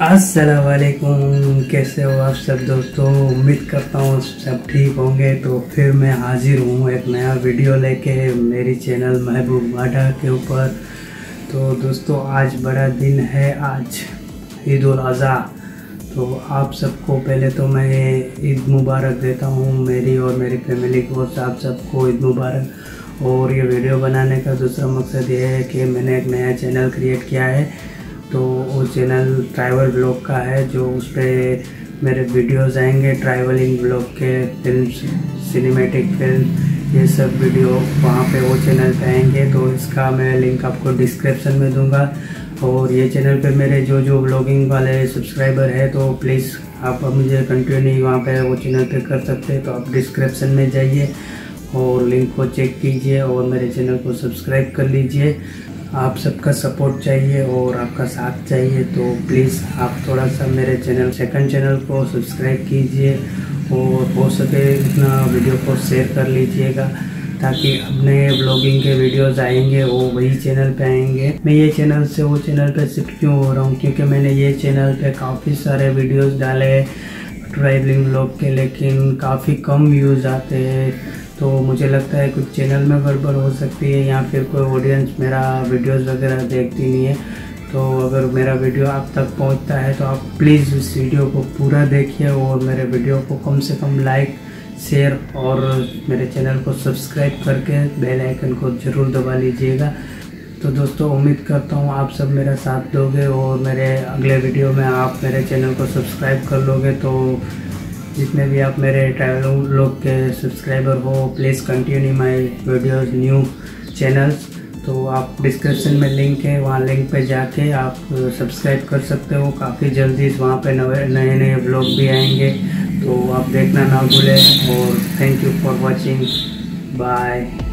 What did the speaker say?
अस्सलाम वालेकुम, कैसे हो आप सब दोस्तों। उम्मीद करता हूँ सब ठीक होंगे। तो फिर मैं हाजिर हूँ एक नया वीडियो लेके मेरी चैनल महबूब वाडा के ऊपर। तो दोस्तों आज बड़ा दिन है, आज ईद उल अज़हा। तो आप सबको पहले तो मैं ईद मुबारक देता हूँ, मेरी और मेरी फैमिली को, आप सबको ईद मुबारक। और ये वीडियो बनाने का दूसरा मकसद ये है कि मैंने एक नया चैनल क्रिएट किया है। तो वो चैनल ट्रैवल ब्लॉग का है, जो उस पर मेरे वीडियोज़ आएंगे, ट्रैवलिंग ब्लॉग के, फिल्म, सिनेमैटिक फिल्म, ये सब वीडियो वहाँ पे वो चैनल पे आएंगे। तो इसका मैं लिंक आपको डिस्क्रिप्शन में दूंगा। और ये चैनल पे मेरे जो ब्लॉगिंग वाले सब्सक्राइबर है, तो प्लीज़ आप मुझे कंटिन्यू वहाँ पे वो चैनल पे कर सकते हैं। तो आप डिस्क्रिप्शन में जाइए और लिंक को चेक कीजिए और मेरे चैनल को सब्सक्राइब कर लीजिए। आप सबका सपोर्ट चाहिए और आपका साथ चाहिए। तो प्लीज़ आप थोड़ा सा मेरे सेकंड चैनल को सब्सक्राइब कीजिए और हो सके इतना वीडियो को शेयर कर लीजिएगा, ताकि अपने ब्लॉगिंग के वीडियोस आएंगे वो वही चैनल पे आएंगे। मैं ये चैनल से वो चैनल पे शिफ्ट क्यों हो रहा हूँ, क्योंकि मैंने ये चैनल पे काफ़ी सारे वीडियोस डाले ट्रैवलिंग ब्लॉग के, लेकिन काफ़ी कम व्यूज़ आते हैं। तो मुझे लगता है कुछ चैनल में गड़बड़ हो सकती है, या फिर कोई ऑडियंस मेरा वीडियोस वगैरह देखती नहीं है। तो अगर मेरा वीडियो आप तक पहुंचता है तो आप प्लीज़ उस वीडियो को पूरा देखिए और मेरे वीडियो को कम से कम लाइक, शेयर और मेरे चैनल को सब्सक्राइब करके बेल आइकन को ज़रूर दबा लीजिएगा। तो दोस्तों उम्मीद करता हूँ आप सब मेरा साथ दोगे और मेरे अगले वीडियो में आप मेरे चैनल को सब्सक्राइब कर लोगे। तो जितने भी आप मेरे ट्रैवल ब्लॉग के सब्सक्राइबर हो, please continue my videos new channels. तो आप डिस्क्रिप्शन में लिंक है, वहाँ लिंक पे जाके आप सब्सक्राइब कर सकते हो। काफ़ी जल्दी वहाँ पे नए नए ब्लॉग भी आएंगे, तो आप देखना ना भूलें। और thank you for watching, bye.